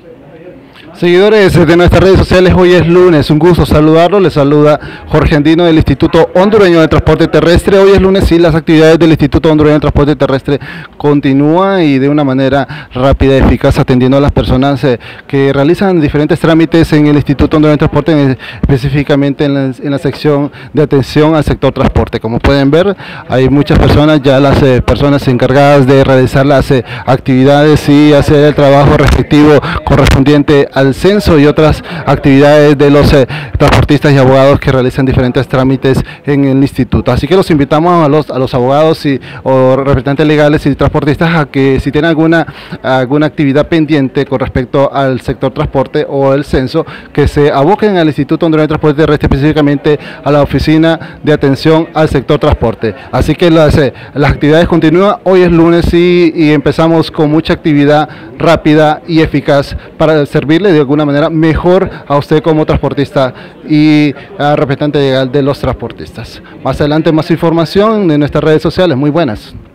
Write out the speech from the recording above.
Seguidores de nuestras redes sociales, hoy es lunes, un gusto saludarlos, les saluda Jorge Andino del Instituto Hondureño de Transporte Terrestre. Hoy es lunes y las actividades del Instituto Hondureño de Transporte Terrestre continúan y de una manera rápida y eficaz atendiendo a las personas que realizan diferentes trámites en el Instituto Hondureño de Transporte, específicamente en la sección de atención al sector transporte. Como pueden ver, hay muchas personas, ya las personas encargadas de realizar las actividades y hacer el trabajo respectivo correspondiente al censo y otras actividades de los transportistas y abogados que realizan diferentes trámites en el instituto. Así que los invitamos a los abogados o representantes legales y transportistas a que si tienen alguna actividad pendiente con respecto al sector transporte o el censo, que se aboquen al Instituto Hondureño de Transporte Terrestre, específicamente a la oficina de atención al sector transporte. Así que las actividades continúan. Hoy es lunes y empezamos con mucha actividad rápida y eficaz para servirle de alguna manera mejor a usted como transportista y representante legal de los transportistas. Más adelante más información en nuestras redes sociales. Muy buenas.